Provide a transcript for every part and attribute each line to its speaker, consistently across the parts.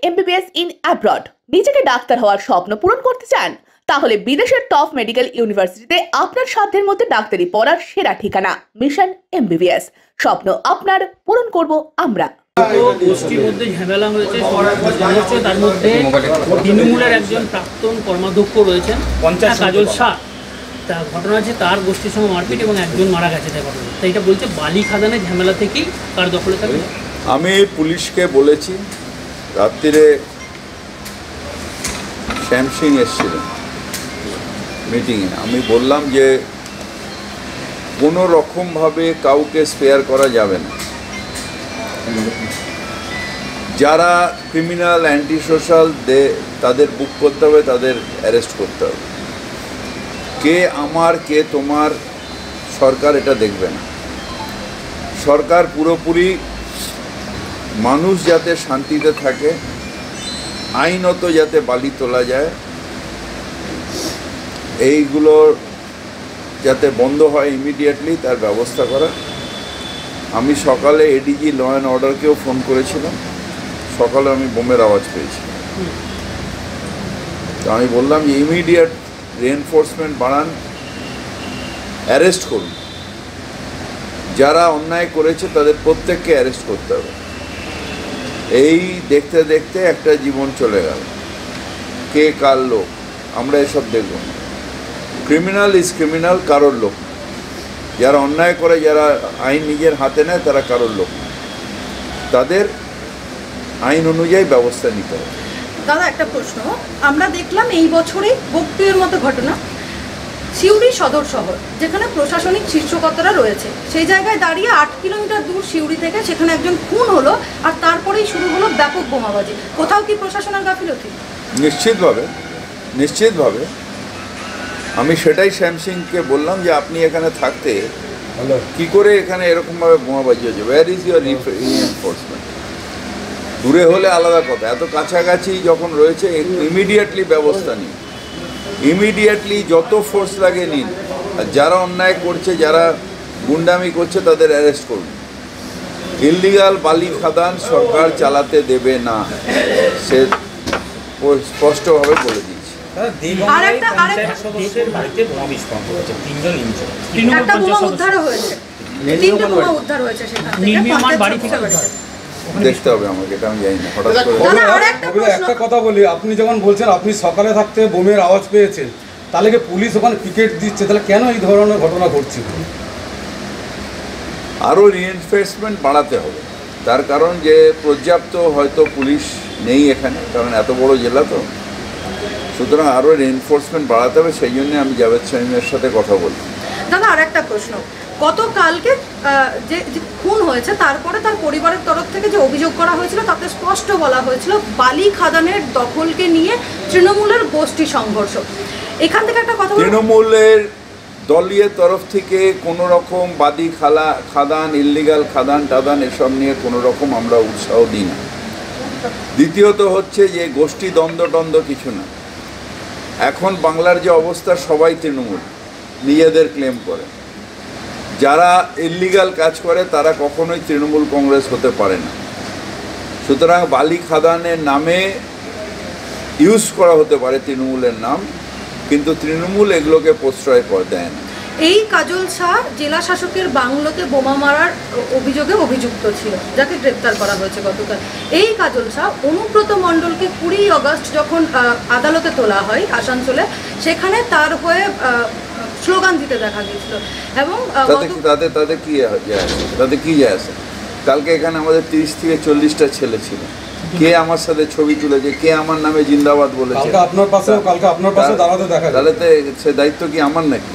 Speaker 1: MBBS in abroad নিজেকে doctor হওয়ার স্বপ্ন পূরণ করতে চান তাহলে বিদেশের টপ মেডিকেল ইউনিভার্সিটিতে আপনার সাধ্যের মধ্যে ডাক্তারি পড়ার সেরা ঠিকানা মিশন MBBS স্বপ্ন আপনার পূরণ করব আমরা।
Speaker 2: গোষ্ঠীর মধ্যে ঝামেলা হয়েছে, তার মধ্যে তৃণমূলের একজন প্রাক্তন কর্মাধ্যক্ষ রয়েছেন কাজল শাহ, তা ঘটনা আছে তার গোষ্ঠীর সঙ্গে মারপিট এবং একজন মারা গেছে। তাই ঘটনা, তাই এটা বলছে বালি খাদানের ঝামেলা থেকেই কার দখলে থাকবে।
Speaker 3: আমি পুলিশকে বলেছি, রাত্রিরে শ্যাম সিং এসেছিলেন মিটিংয়ে, আমি বললাম যে কোনো রকমভাবে কাউকে স্পেয়ার করা যাবে না। যারা ক্রিমিনাল অ্যান্টি সোশ্যাল তাদের বুক করতে হবে, তাদের অ্যারেস্ট করতে হবে। কে আমার কে তোমার সরকার এটা দেখবে না। সরকার পুরোপুরি মানুষ যাতে শান্তিতে থাকে, আইনত যাতে বালি তোলা যায়, এইগুলো যাতে বন্ধ হয় ইমিডিয়েটলি তার ব্যবস্থা করা। আমি সকালে এডিজি ল অ্যান্ড অর্ডারকেও ফোন করেছিলাম, সকালে আমি বোমের আওয়াজ পেয়েছি। তো আমি বললাম যে ইমিডিয়েট রিএনফোর্সমেন্ট বাড়ান, অ্যারেস্ট করুন, যারা অন্যায় করেছে তাদের প্রত্যেককে অ্যারেস্ট করতে হবে। এই দেখতে দেখতে একটা জীবন চলে গেল। কে কার লোক আমরা এসব দেখব না। ক্রিমিনাল ইজ ক্রিমিনাল, কারোর লোক। যারা অন্যায় করে, যারা আইন নিজের হাতে নেয়, তারা কারোর লোক, তাদের আইন অনুযায়ী ব্যবস্থা নিতে হবে।
Speaker 4: দাদা একটা প্রশ্ন, আমরা দেখলাম এই বছরই বকটুয়ের মতো ঘটনা, সিউড়ি সদর শহর যেখানে প্রশাসনিক শীর্ষকর্তারা রয়েছে, সেই জায়গায় দাঁড়িয়ে 8 কিলোমিটার দূর সিউড়ি থেকে সেখানে একজন খুন হলো, আর তারপরেই শুরু হলো ব্যাপক বোমাবাজি। কোথাও কি প্রশাসনের গাফিলতি?
Speaker 3: নিশ্চিতভাবে আমি সেটাই শ্যাম সিংকে বললাম যে আপনি এখানে থাকতে কি করে এখানে এরকমভাবে বোমাবাজি হচ্ছে, ওয়্যার ইজ ইউর রিএনফোর্সমেন্ট? দূরে হলে আলাদা কথা, এত কাছাকাছি যখন রয়েছে ইমিডিয়েটলি ব্যবস্থা নিন, ইমিডিয়েটলি যত ফোর্স লাগে নিন। আর যারা অন্যায় করছে, যারা গুন্ডামি করছে, তাদের অ্যারেস্ট করুন। ইললিগাল বালি খাদান সরকার চালাতে দেবে না, সে স্পষ্টভাবে বলে দিয়েছে। দেখতে হবে আমাকে, এটা আমি জানি না। হঠাৎ করে
Speaker 5: একটা কথা বলি, আপনি যখন বলছেন আপনি সকালে থাকতে বোমের আওয়াজ পেয়েছেন, তাহলে কি পুলিশ ওখানে পিকেট দিচ্ছে, তাহলে কেন এই ধরনের ঘটনা ঘটছে?
Speaker 3: আরও রিএনফোর্সমেন্ট বাড়াতে হবে, তার কারণ যে পর্যাপ্ত হয়তো পুলিশ নেই এখানে, কারণ এত বড় জেলা তো, সুতরাং আরও রিএনফোর্সমেন্ট বাড়াতে হবে। সেই জন্য আমি জাভেদ শামীমের সাথে কথা বলি।
Speaker 4: দাদা আর একটা প্রশ্ন, গতকালকে যে খুন হয়েছে তারপরে তার পরিবারের তরফ থেকে যে অভিযোগ করা হয়েছিল তাতে স্পষ্ট বলা হয়েছিল বালি খাদানের দখলকে নিয়ে তৃণমূলের গোষ্ঠী সংঘর্ষ। এখান থেকে একটা কথা,
Speaker 3: তৃণমূলের দলীয় তরফ থেকে কোনো রকম বাদি খাদান, ইল্লিগাল খাদান টাদান এসব নিয়ে কোনো রকম আমরা উৎসাহ দিই না। দ্বিতীয়ত হচ্ছে যে গোষ্ঠী দ্বন্দ্ব কিছু না। এখন বাংলার যে অবস্থা, সবাই তৃণমূল নিজেদের ক্লেম করে। যারা ইল্লিগাল কাজ করে তারা কখনোই তৃণমূল কংগ্রেস হতে পারে না। সুতরাং বালি খাদানের নামে ইউজ করা হতে পারে তৃণমূলের নাম, কিন্তু তৃণমূল এগুলোকে প্রশ্রয় দেয় না।
Speaker 4: এই কাজল শাহ জেলা শাসকের বাংলোতে বোমা মারার অভিযোগে অভিযুক্ত ছিল, যাকে গ্রেপ্তার করা হয়েছে গতকাল। এই কাজল শাহ অনুব্রত মণ্ডলকে 20 অগস্ট যখন আদালতে তোলা হয় আসানসোলে, সেখানে তার হয়ে স্লোগান দিতে দেখা গিয়েছিল। এবং
Speaker 3: তাতে কি যায় আসে? কালকে এখানে আমাদের 30 থেকে 40টা ছেলে ছিল, কে আমার সাথে ছবি তুলেছে, কে আমার নামে জিন্দাবাদ বলেছে।
Speaker 5: কালকে আপনার পাশে দাঁড়াতে দেখা,
Speaker 3: তাহলে সে দায়িত্ব কি আমার নাকি?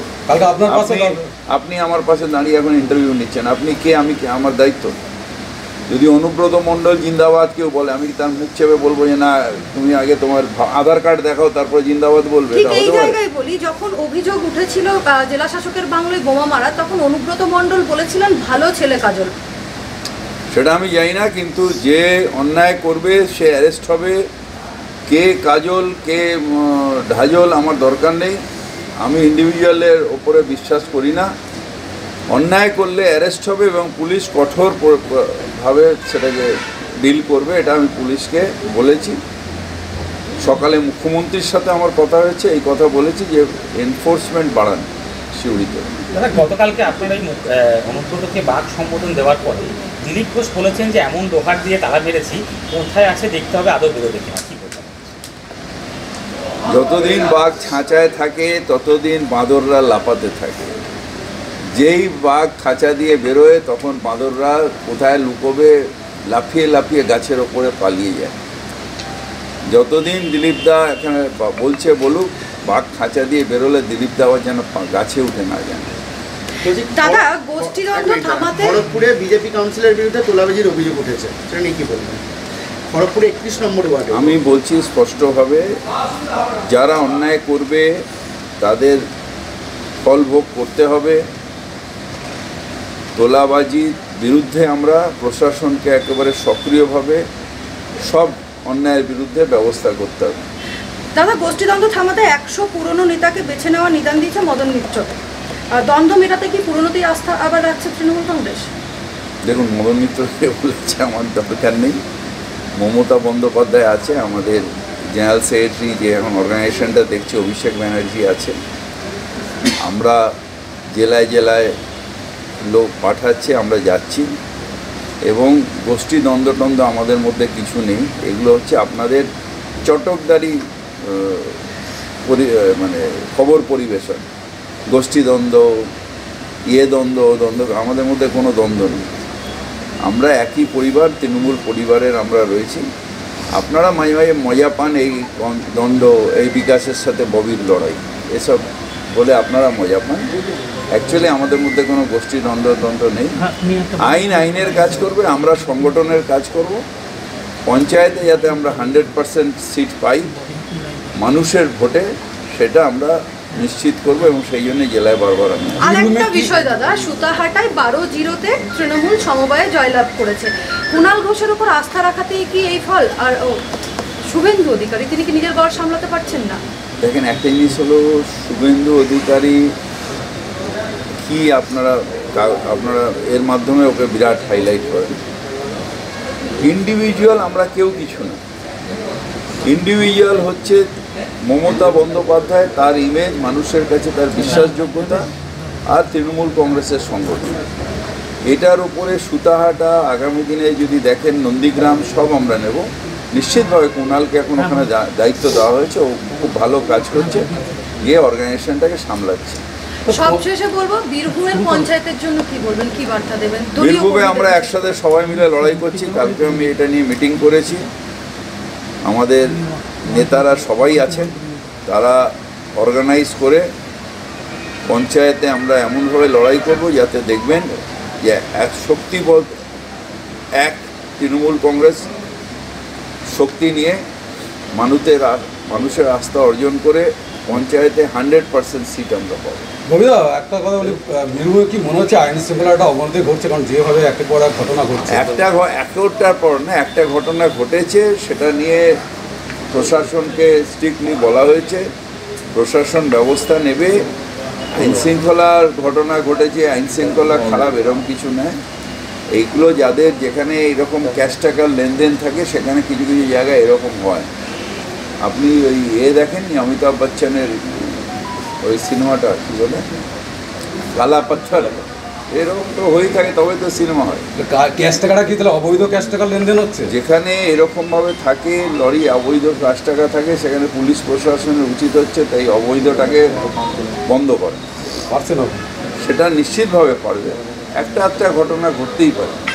Speaker 3: আপনি আমার পাশে দাঁড়িয়ে এখন ইন্টারভিউ নিচ্ছেন, আপনি কে, আমি কে? আমার দায়িত্ব। যদি অনুব্রত মণ্ডল জিন্দাবাদ কেউ বলে, আমি তার মুখ চেপে বলবো যে না, তুমি আগে তোমার আধার কার্ড দেখাও তারপরে জিন্দাবাদ বলবে?
Speaker 4: এই জায়গায় বলি, যখন অভিযোগ উঠেছিল জেলা শাসকের বাংলায় বোমা মারা, তখন অনুব্রত মণ্ডল বলেছিলেন ভালো ছেলে কাজল।
Speaker 3: সেটা আমি জানি না, কিন্তু যে অন্যায় করবে সে অ্যারেস্ট হবে। কে কাজল কে ঢাজল আমার দরকার নেই। আমি ইন্ডিভিজুয়ালের ওপরে বিশ্বাস করি না। অন্যায় করলে অ্যারেস্ট হবে এবং পুলিশ কঠোরভাবে সেটাকে ডিল করবে, এটা আমি পুলিশকে বলেছি। সকালে মুখ্যমন্ত্রীর সাথে আমার কথা হয়েছে, এই কথা বলেছি যে এনফোর্সমেন্ট বাড়ান সিউড়িতে।
Speaker 6: দাদা, গতকালকে আপনার এই অনুব্রতকে বাঘ সম্বোধন দেওয়ার পরে দিলীপ ঘোষ বলেছেন যে এমন লোহার দিয়ে তালা মেরেছি, কোথায় আছে দেখতে হবে, আদৌ বেরোবে কিনা, কি বলবেন?
Speaker 3: যতদিন বাঘ ছাঁচায় থাকে ততদিন বাঁদররা লাফাতে থাকে। যেই বাঘ খাঁচা দিয়ে বেরোয় তখন বাঁদররা কোথায় লুকোবে লাফিয়ে লাফিয়ে গাছের ওপরে পালিয়ে যায়। যতদিন দিলীপদা এখানে বলছে বলুক, বাঘ খাঁচা দিয়ে বেরোলে দিলীপদা আবার যেন গাছে উঠে না যায়।
Speaker 4: দাদা, গোষ্ঠীদ্বন্দ্ব থামাতে
Speaker 7: খড়গপুরে বিজেপি কাউন্সিলরের বিরুদ্ধে তোলাবাজির অভিযোগ উঠেছে, সেটা নিয়ে কি বলবেন? খড়গপুরে 31 নম্বর ওয়ার্ডে
Speaker 3: আমি বলছি স্পষ্টভাবে, যারা অন্যায় করবে তাদের ফল ভোগ করতে হবে। তোলাবাজির বিরুদ্ধে আমরা প্রশাসনকে একেবারে সক্রিয়ভাবে সব অন্যায়ের বিরুদ্ধে ব্যবস্থা করতে হবে।
Speaker 4: দাদা, গোষ্ঠীদ্বন্দ্ব থামাতে 100 পুরনো নেতাকে বেছে নেওয়ার নিদান দিয়েছে মদন মিত্র। দ্বন্দ্ব মেটাতে কি পুরনোতেই আস্থা আবার রাখছে তৃণমূল কংগ্রেস?
Speaker 3: দেখুন, মদন মিত্রকে বলেছে আমার দরকার নেই। মমতা বন্দ্যোপাধ্যায় আছে, আমাদের জেনারেল সেক্রেটারি যে এখন অর্গানাইজেশনটা দেখছে অভিষেক ব্যানার্জি আছে। আমরা জেলায় জেলায় লোক পাঠাচ্ছে, আমরা যাচ্ছি, এবং গোষ্ঠী দ্বন্দ্ব আমাদের মধ্যে কিছু নেই। এগুলো হচ্ছে আপনাদের চটকদারি মানে খবর পরিবেশন। গোষ্ঠী দ্বন্দ্ব, দ্বন্দ্ব, আমাদের মধ্যে কোনো দ্বন্দ্ব নেই। আমরা একই পরিবার, তৃণমূল পরিবারের আমরা রয়েছি। আপনারা মাঝে মাঝে মজা পান এই দ্বন্দ্ব, এই বিকাশের সাথে ববির লড়াই, এসব বলে আপনারা মজা পান। অ্যাকচুয়ালি আমাদের মধ্যে কোনো গোষ্ঠী দ্বন্দ্ব নেই। আইনের কাজ করবে, আমরা সংগঠনের কাজ করব। পঞ্চায়েতে যাতে আমরা 100% সিট পাই মানুষের ভোটে, সেটা আমরা নিশ্চিত করব, এবং সেই জন্য জেলায় বারবার আমি।
Speaker 4: আরেকটা বিষয় দাদা, সুতাহাটায় 12-0 তৃণমূল সমবায়ে জয়লাভ করেছে। কুণাল ঘোষের উপর আস্থা রাখাতেই কি এই ফল? আর শুভেন্দু অধিকারী, তিনি কি নিজের গড় সামলাতে পারছেন না?
Speaker 3: দেখেন, একটা জিনিস হলো শুভেন্দু অধিকারী কি, আপনারা এর মাধ্যমে ওকে বিরাট হাইলাইট করেন। ইন্ডিভিজুয়াল আমরা কেউ কিছু না। ইন্ডিভিজুয়াল হচ্ছে মমতা বন্দ্যোপাধ্যায়, তার ইমেজ মানুষের কাছে, তার বিশ্বাসযোগ্যতা, আর তৃণমূল কংগ্রেসের সংগঠন। এটার উপরে সুতাহাটা আগামী দিনে যদি দেখেন, নন্দীগ্রাম সব আমরা নেব। নিশ্চিতভাবে কুণালকে এখন ওখানে দায়িত্ব দেওয়া হয়েছে, ও খুব ভালো কাজ করছে, গিয়ে অর্গানাইজেশনটাকে সামলাচ্ছে।
Speaker 4: সবশেষে বলবো, বীরভূমের পঞ্চায়েতের জন্য কি বলবেন, কি বার্তা দেবেন?
Speaker 3: বীরভূমে আমরা একসাথে সবাই মিলে লড়াই করছি। কালকে আমি এটা নিয়ে মিটিং করেছি। আমাদের নেতারা সবাই আছেন, তারা অর্গানাইজ করে পঞ্চায়েতে আমরা এমনভাবে লড়াই করব যাতে দেখবেন যে এক শক্তিবল, এক তৃণমূল কংগ্রেস শক্তি নিয়ে মানুষের আস্থা অর্জন করে পঞ্চায়েতে 100% সিট আমরা পাবো।
Speaker 5: রবিদা, একটা কথা বলি, বীরভূমে কি মনে হচ্ছে আইন শৃঙ্খলাটা অবনতি ঘটছে? কারণ যেভাবে একের পর এক ঘটনা ঘটছে,
Speaker 3: একটার পর না একটা ঘটনা ঘটেছে, সেটা নিয়ে প্রশাসনকে স্ট্রিক্টলি বলা হয়েছে, প্রশাসন ব্যবস্থা নেবে। আইন শৃঙ্খলার ঘটনা ঘটেছে, আইন শৃঙ্খলা খারাপ এরকম কিছু নয়। এইগুলো যাদের যেখানে এইরকম ক্যাশ টাকার লেনদেন থাকে, সেখানে কিছু কিছু জায়গায় এরকম হয়। আপনি ওই দেখেননি অমিতাভ বচ্চনের ওই সিনেমাটা কী বলে, কালা পাথর, এরকম তো হয়েই থাকে, তবে তো সিনেমা হয়।
Speaker 5: ক্যাশ টাকাটা কি তাহলে অবৈধ ক্যাশ টাকার লেনদেন হচ্ছে?
Speaker 3: যেখানে এরকমভাবে থাকে, লরি অবৈধ ক্যাশ টাকা থাকে, সেখানে পুলিশ প্রশাসনের উচিত হচ্ছে তাই অবৈধটাকে বন্ধ করে।
Speaker 5: পারছে না,
Speaker 3: সেটা নিশ্চিতভাবে পারবে। একটা ঘটনা ঘটতেই পারে।